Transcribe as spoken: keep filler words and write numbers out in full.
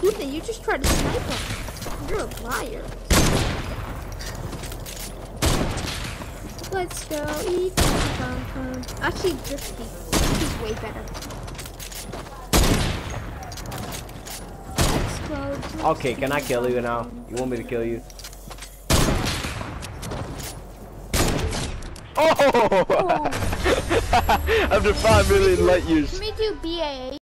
Ethan, you just tried to snipe him. You're a liar. Let's go, Ethan. Come, come. Actually, Drifty. He's way better. Let's go. Drifty. Okay, can I kill you now? You want me to kill you? Oh! Oh. After five million light years. Can we do B A A?